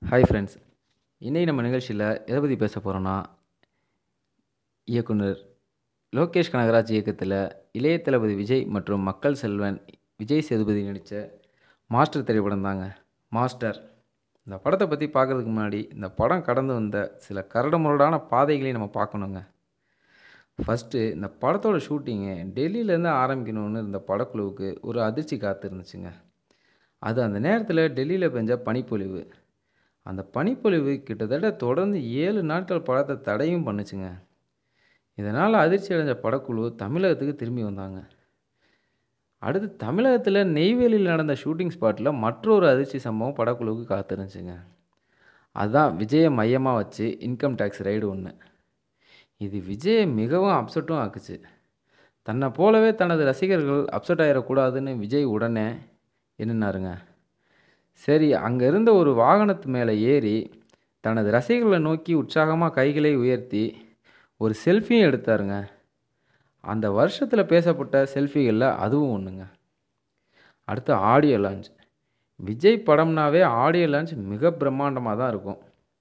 Hi friends. இன்னைக்கு நம்ம நிகழ்ச்சியில் எதை பற்றி பேச போகிறோன்னா, இயக்குனர் லோகேஷ் கனகராஜ் இயக்கத்தில் இளைய தளபதி விஜய் மற்றும் மக்கள் செல்வன் விஜய் சேதுபதி நடித்த மாஸ்டர் திரைப்படம் தாங்க. மாஸ்டர் இந்த படத்தை பற்றி பார்க்குறதுக்கு முன்னாடி இந்த படம் கடந்து வந்த சில கரடுமுரடான பாதைகளையும் நம்ம பார்க்கணுங்க. ஃபஸ்ட்டு இந்த படத்தோட ஷூட்டிங்கு டெல்லியிலேருந்து ஆரம்பிக்கணும்னு இருந்த படக்குழுவுக்கு ஒரு அதிர்ச்சி காத்திருந்துச்சுங்க. அது அந்த நேரத்தில் டெல்லியில் பெஞ்ச பனிப்பொழிவு. அந்த பனிப்பொழிவு கிட்டத்தட்ட தொடர்ந்து 7 நாட்கள் படத்தை தடையும் பண்ணுச்சுங்க. இதனால் அதிர்ச்சி அடைஞ்ச படக்குழு தமிழகத்துக்கு திரும்பி வந்தாங்க. அடுத்து தமிழகத்தில் நெய்வேலியில் நடந்த ஷூட்டிங் ஸ்பாட்டில் மற்றொரு அதிர்ச்சி சம்பவம் படக்குழுவுக்கு காத்திருந்துச்சுங்க. அதுதான் விஜயை மையமாக வச்சு இன்கம் டேக்ஸ் ரைடு ஒன்று. இது விஜயை மிகவும் அப்செட்டும் ஆக்குச்சு. தன்னை போலவே தனது ரசிகர்கள் அப்செட் ஆகிடக்கூடாதுன்னு விஜய் உடனே என்னன்னாருங்க, சரி அங்கே இருந்த ஒரு வாகனத்து மேலே ஏறி தனது ரசிகர்களை நோக்கி உற்சாகமாக கைகளை உயர்த்தி ஒரு செல்ஃபியும் எடுத்தாருங்க. அந்த வருஷத்தில் பேசப்பட்ட செல்ஃபிகளில் அதுவும் ஒன்றுங்க. அடுத்து ஆடியோ லான்ச். விஜய் படம்னாவே ஆடியோ லான்ச் மிக பிரம்மாண்டமாக தான் இருக்கும்.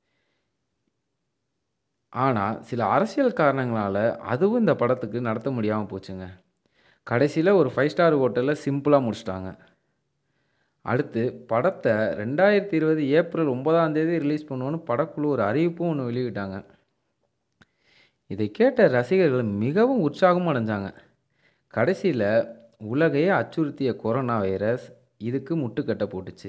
ஆனால் சில அரசியல் காரணங்களால் அதுவும் இந்த படத்துக்கு நடத்த முடியாமல் போச்சுங்க. கடைசியில் ஒரு 5 ஸ்டார் ஹோட்டலில் சிம்பிளாக முடிச்சிட்டாங்க. அடுத்து படத்தை 2020 ஏப்ரல் 9 ரிலீஸ் பண்ணுவோன்னு படக்குழு ஒரு அறிவிப்பும் ஒன்று வெளியிட்டாங்க. இதை கேட்ட ரசிகர்கள் மிகவும் உற்சாகமும் அடைஞ்சாங்க. கடைசியில் உலகையே அச்சுறுத்திய கொரோனா வைரஸ் இதுக்கு முட்டுக்கட்டை போட்டுச்சு.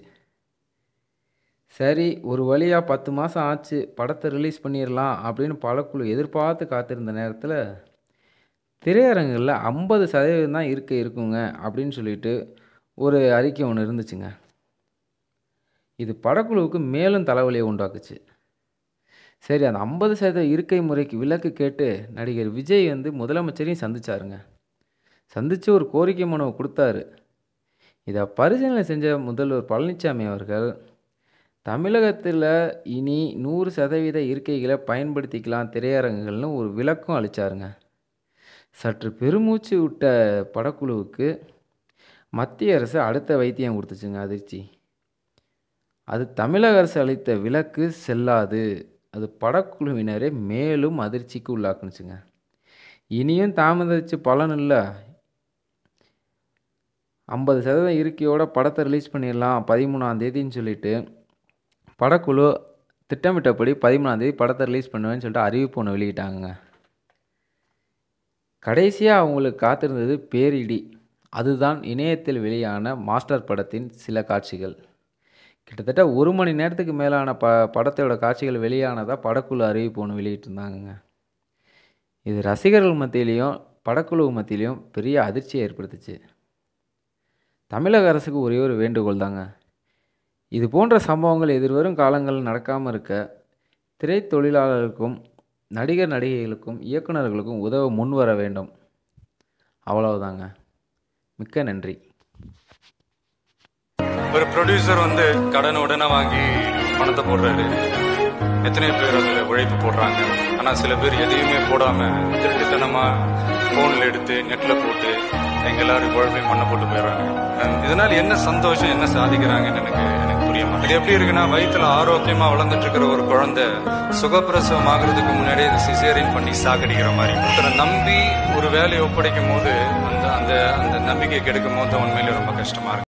சரி ஒரு வழியாக 10 மாதம் ஆச்சு, படத்தை ரிலீஸ் பண்ணிடலாம் அப்படின்னு படக்குழு எதிர்பார்த்து காத்திருந்த நேரத்தில் திரையரங்குகளில் 50% தான் இருக்குங்க அப்படின்னு சொல்லிட்டு ஒரு அறிக்கை ஒன்று இருந்துச்சுங்க. இது படக்குழுவுக்கு மேலும் தலைவலியை உண்டாக்குச்சு. சரி அந்த 50% இருக்கை முறைக்கு விலக்கு கேட்டு நடிகர் விஜய் முதலமைச்சரையும் சந்திச்சாருங்க. சந்தித்து ஒரு கோரிக்கை மனுவை கொடுத்தாரு. இதை பரிசீலனை செஞ்ச முதல்வர் பழனிசாமி அவர்கள் தமிழகத்தில் இனி 100% இருக்கைகளை பயன்படுத்திக்கலாம் திரையரங்குகள்னு ஒரு விளக்கம் அளித்தாருங்க. சற்று பெருமூச்சு விட்ட படக்குழுவுக்கு மத்திய அரசு அடுத்த வைத்தியம் கொடுத்துச்சுங்க அதிர்ச்சி. அது தமிழக அரசு அளித்த விலக்கு செல்லாது. அது படக்குழுவினரே மேலும் அதிர்ச்சிக்கு உள்ளாக்குனுச்சுங்க. இனியும் தாமதிச்சு பலன் இல்லை. 50% இருக்கையோட படத்தை ரிலீஸ் பண்ணிடலாம் 13 சொல்லிட்டு படக்குழு திட்டமிட்டபடி 13 படத்தை ரிலீஸ் பண்ணுவேன்னு சொல்லிட்டு அறிவிப்பு ஒன்று வெளியிட்டாங்க. கடைசியாக அவங்களுக்கு காத்திருந்தது பேரிடி. அதுதான் இணையத்தில் வெளியான மாஸ்டர் படத்தின் சில காட்சிகள். கிட்டத்தட்ட 1 மணி நேரத்துக்கு மேலான படத்தோட காட்சிகள் வெளியானதாக படக்குழு அறிவிப்பு ஒன்று வெளியிட்டிருந்தாங்க. இது ரசிகர்கள் மத்தியிலையும் படக்குழு மத்தியிலையும் பெரிய அதிர்ச்சியை ஏற்படுத்துச்சு. தமிழக அரசுக்கு ஒரே ஒரு வேண்டுகோள் தாங்க, இது போன்ற சம்பவங்கள் எதிர்வரும் காலங்களில் நடக்காமல் இருக்க திரைத்தொழிலாளர்களுக்கும் நடிகர் நடிகைகளுக்கும் இயக்குநர்களுக்கும் உதவ முன்வர வேண்டும். அவ்வளவுதாங்க. மிக்க நன்றி. ஒரு ப்ரொடியூசர் கடன் உடனே வாங்கி பணத்தை போடுறாரு. எத்தனை பேர் அதில் உழைப்பு போடுறாங்க. ஆனால் சில பேர் எதையுமே போடாமல் திருட்டுத்தனமாக ஃபோனில் எடுத்து நெட்டில் போட்டு எல்லாரும் குழப்பையும் பண்ண போட்டு போயிடுறாங்க. இதனால் என்ன சந்தோஷம், என்ன சாதிக்கிறாங்கன்னு எனக்கு புரிய மாட்டேன். இது எப்படி இருக்குன்னா, வயிற்றுல ஆரோக்கியமாக வளர்ந்துட்டு இருக்கிற ஒரு குழந்தை சுகப்பிரசவம் ஆகிறதுக்கு முன்னாடியே இந்த சிசேரியன் பண்ணி சாகடிக்கிற மாதிரி ஒருத்தரை நம்பி ஒரு வேலையை ஒப்படைக்கும் போது அந்த அந்த நம்பிக்கை கெடுக்கும் போது உண்மையிலே ரொம்ப கஷ்டமா இருக்கு.